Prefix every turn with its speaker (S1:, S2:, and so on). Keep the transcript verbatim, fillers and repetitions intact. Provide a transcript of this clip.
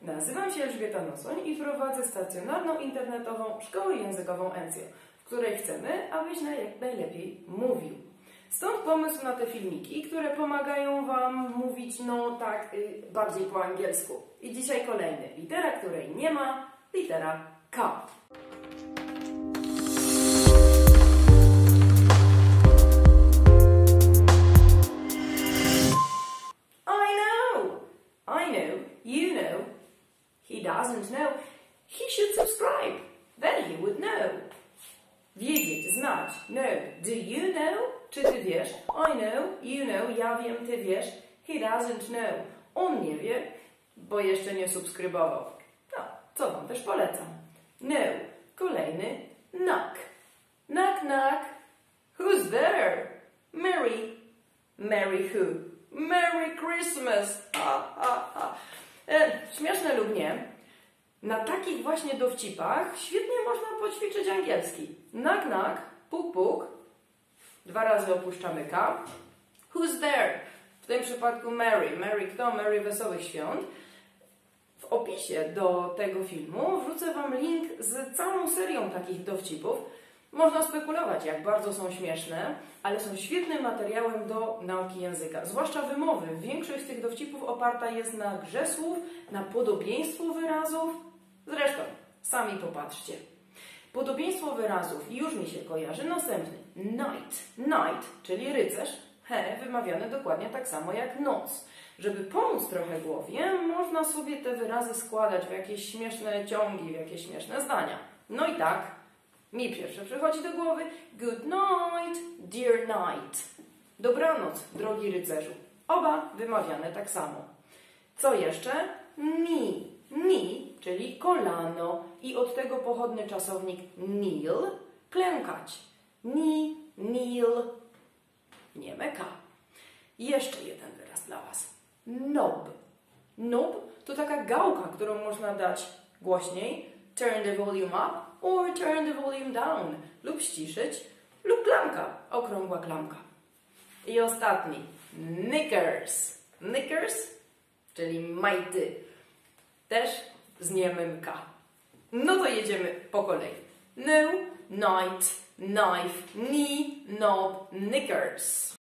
S1: Nazywam się Elżbieta Nosoń i prowadzę stacjonarną internetową szkołę językową Encjo, w której chcemy, abyś jak najlepiej mówił. Stąd pomysł na te filmiki, które pomagają Wam mówić, no tak, y, bardziej po angielsku. I dzisiaj kolejny. Litera, której nie ma, litera K. I know, you know, he doesn't know, he should subscribe, then he would know. Wiedzieć, znać, know, do you know? Czy ty wiesz? I know, you know, ja wiem, ty wiesz, he doesn't know. On nie wie, bo jeszcze nie subskrybował. No, co wam też polecam. Know, kolejny, knock. Knock, knock, who's there? Mary. Mary who? Merry Christmas! Ha, ha, ha. E, śmieszne lub nie, na takich właśnie dowcipach świetnie można poćwiczyć angielski. Knock, knock, puk, puk. Dwa razy opuszczamy K. Who's there? W tym przypadku Mary. Mary kto? Mary Wesołych Świąt. W opisie do tego filmu wrzucę Wam link z całą serią takich dowcipów. Można spekulować, jak bardzo są śmieszne, ale są świetnym materiałem do nauki języka, zwłaszcza wymowy. Większość z tych dowcipów oparta jest na grze słów, na podobieństwu wyrazów. Zresztą, sami popatrzcie. Podobieństwo wyrazów już mi się kojarzy następny. Knight, knight, czyli rycerz, he, wymawiane dokładnie tak samo jak noc. Żeby pomóc trochę głowie, można sobie te wyrazy składać w jakieś śmieszne ciągi, w jakieś śmieszne zdania. No i tak. Mi pierwsze przychodzi do głowy good night, dear knight. Dobranoc, drogi rycerzu. Oba wymawiane tak samo. Co jeszcze? Knee. Knee, czyli kolano. I od tego pochodny czasownik kneel, klękać. Knee, kneel, nieme K. Jeszcze jeden wyraz dla Was. Knob. Knob to taka gałka, którą można dać głośniej. Turn the volume up or turn the volume down. Lub ściszyć, lub klamka, okrągła klamka. I ostatni, knickers. Knickers, czyli majty. Też z niemym K. No to jedziemy po kolei. No, night, knife, knee, knob, knickers.